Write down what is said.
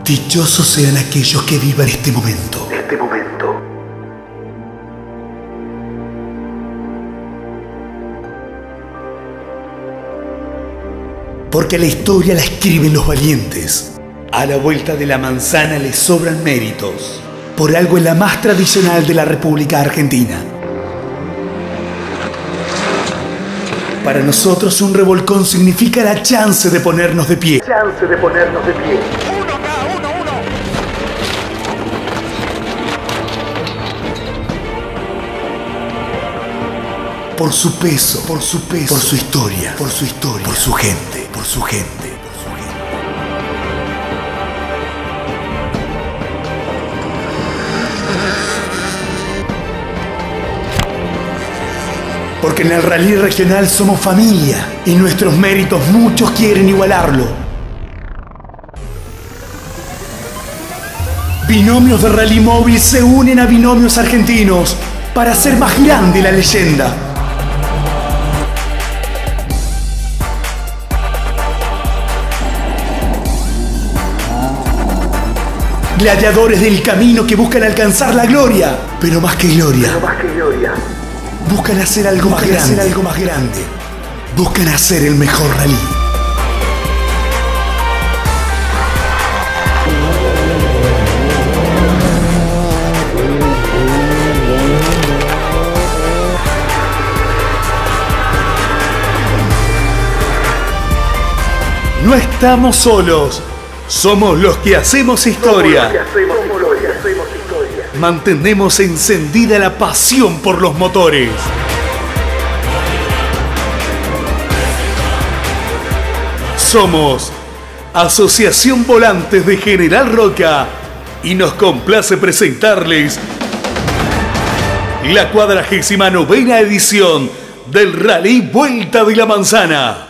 Dichosos sean aquellos que vivan este momento. Porque la historia la escriben los valientes. A la vuelta de la manzana les sobran méritos. Por algo es la más tradicional de la República Argentina. Para nosotros un revolcón significa la chance de ponernos de pie. Por su peso, por su historia, por su gente. Porque en el rally regional somos familia y nuestros méritos muchos quieren igualarlo. Binomios de rally móvil se unen a binomios argentinos para hacer más grande la leyenda. Gladiadores del camino que buscan alcanzar la gloria, pero más que gloria. Buscan hacer algo más grande. Buscan hacer el mejor rally. No estamos solos. Somos los que hacemos historia. Mantenemos encendida la pasión por los motores. Somos Asociación Volantes de General Roca y nos complace presentarles la 49ª edición del Rally Vuelta de la Manzana.